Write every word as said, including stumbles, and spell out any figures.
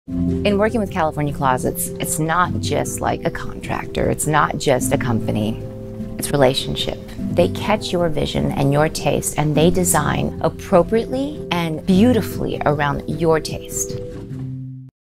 In working with California Closets, it's not just like a contractor, it's not just a company, it's relationship. They catch your vision and your taste, and they design appropriately and beautifully around your taste.